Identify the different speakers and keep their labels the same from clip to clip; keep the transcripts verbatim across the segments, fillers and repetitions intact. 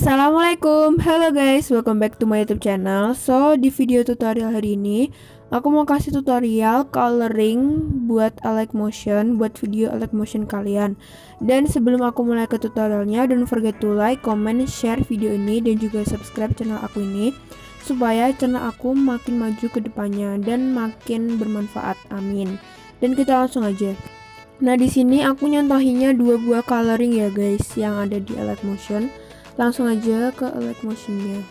Speaker 1: Assalamualaikum, hello guys, welcome back to my YouTube channel. So di video tutorial hari ini aku mau kasih tutorial coloring buat Alike Motion, buat video Alike Motion kalian. Dan sebelum aku mulai ke tutorialnya, don't forget to like, comment, share video ini dan juga subscribe channel aku ini supaya channel aku makin maju ke depannya dan makin bermanfaat. Amin. Dan kita langsung aja. Nah di sini aku nyontohinnya dua buah coloring ya guys yang ada di Alike Motion. Langsung aja ke Alike Motionnya.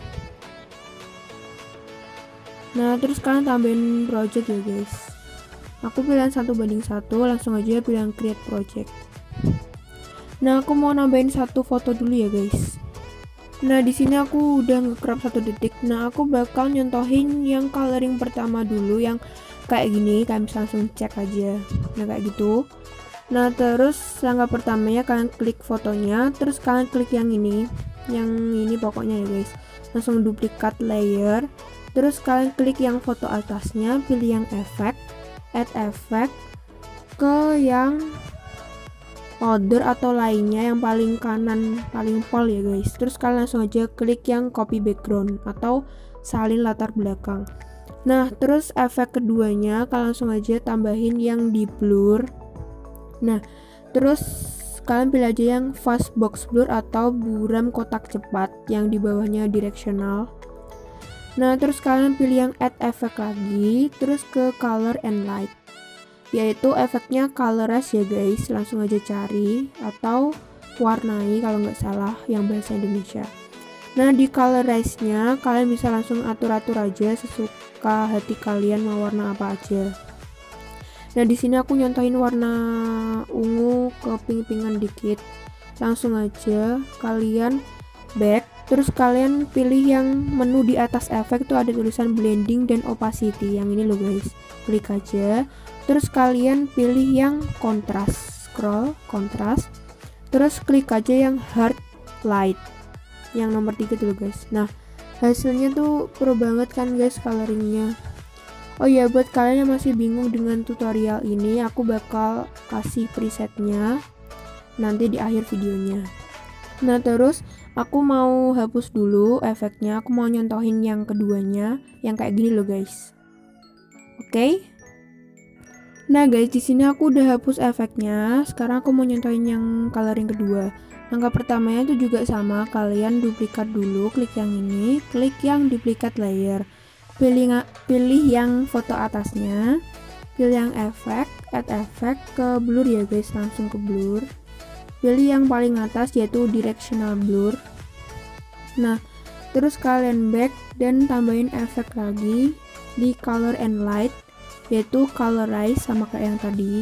Speaker 1: Nah terus kalian tambahin project ya guys. Aku pilihan satu banding satu, langsung aja pilihan create project. Nah aku mau nambahin satu foto dulu ya guys. Nah di sini aku udah nge-crop satu detik. Nah aku bakal nyontohin yang coloring pertama dulu yang kayak gini. Kalian bisa langsung cek aja. Nah kayak gitu. Nah terus langkah pertamanya kalian klik fotonya, terus kalian klik yang ini, yang ini pokoknya ya guys. Langsung duplikat layer, terus kalian klik yang foto atasnya, pilih yang efek, add effect ke yang order atau lainnya yang paling kanan paling pol ya guys. Terus kalian langsung aja klik yang copy background atau salin latar belakang. Nah terus efek keduanya kalian langsung aja tambahin yang di blur. Nah terus kalian pilih aja yang fast box blur atau buram kotak cepat yang di bawahnya directional. Nah terus kalian pilih yang add effect lagi, terus ke color and light, yaitu efeknya colorize ya guys. Langsung aja cari atau warnai kalau nggak salah yang bahasa Indonesia. Nah di colorize nya kalian bisa langsung atur-atur aja sesuka hati kalian mau warna apa aja. Nah di sini aku nyontohin warna ungu ke pink-pinkan dikit. Langsung aja kalian back, terus kalian pilih yang menu di atas efek tuh ada tulisan blending dan opacity. Yang ini loh guys. Klik aja. Terus kalian pilih yang kontras, scroll kontras. Terus klik aja yang hard light. Yang nomor tiga tuh loh guys. Nah hasilnya tuh pro banget kan guys coloringnya. Oh ya, buat kalian yang masih bingung dengan tutorial ini, aku bakal kasih presetnya nanti di akhir videonya. Nah terus aku mau hapus dulu efeknya, aku mau nyontohin yang keduanya yang kayak gini loh guys. Oke okay? Nah guys, di sini aku udah hapus efeknya. Sekarang aku mau nyontohin yang coloring kedua. Langkah pertamanya itu juga sama, kalian duplikat dulu, klik yang ini, klik yang duplikat layer. Pilih, pilih yang foto atasnya, pilih yang efek, add effect ke blur ya guys, langsung ke blur. Pilih yang paling atas yaitu directional blur. Nah terus kalian back dan tambahin efek lagi di color and light, yaitu colorize sama kayak yang tadi.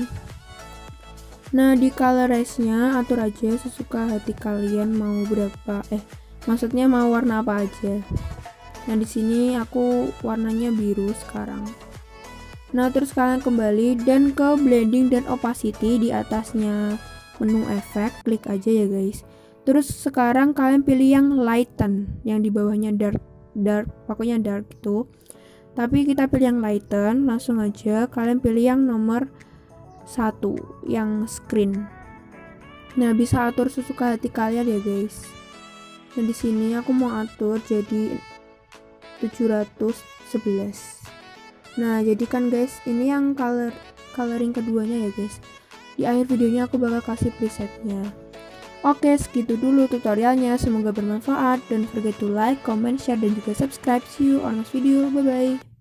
Speaker 1: Nah di colorize nya atur aja sesuka hati kalian mau berapa, eh maksudnya mau warna apa aja. Nah di sini aku warnanya biru sekarang. Nah terus kalian kembali dan ke blending dan opacity di atasnya menu efek, klik aja ya guys. Terus sekarang kalian pilih yang lighten, yang di bawahnya dark, dark pokoknya dark itu. Tapi kita pilih yang lighten, langsung aja kalian pilih yang nomor satu, yang screen. Nah bisa atur sesuka hati kalian ya guys. Nah di sini aku mau atur jadi tujuh ratus sebelas. Nah jadi kan guys, ini yang color coloring keduanya ya guys. Di akhir videonya aku bakal kasih presetnya. Oke segitu dulu tutorialnya, semoga bermanfaat. Don't forget to like, comment, share dan juga subscribe. See you on next video, bye bye.